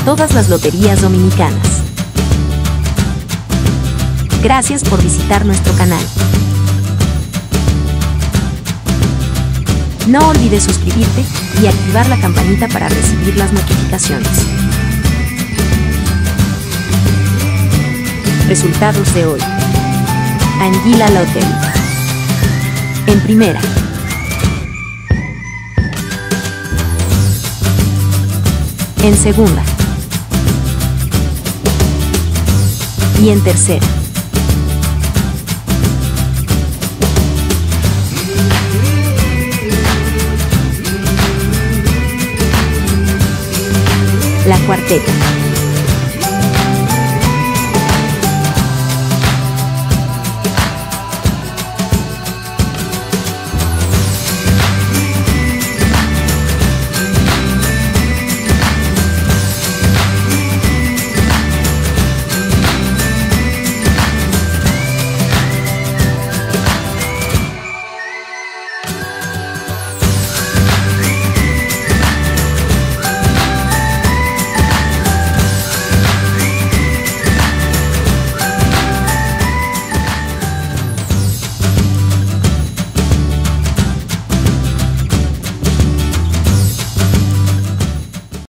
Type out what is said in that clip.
todas las loterías dominicanas. Gracias por visitar nuestro canal. No olvides suscribirte y activar la campanita para recibir las notificaciones. Resultados de hoy. Anguila Lottery. En primera. En segunda. Y en tercera. La cuarteta.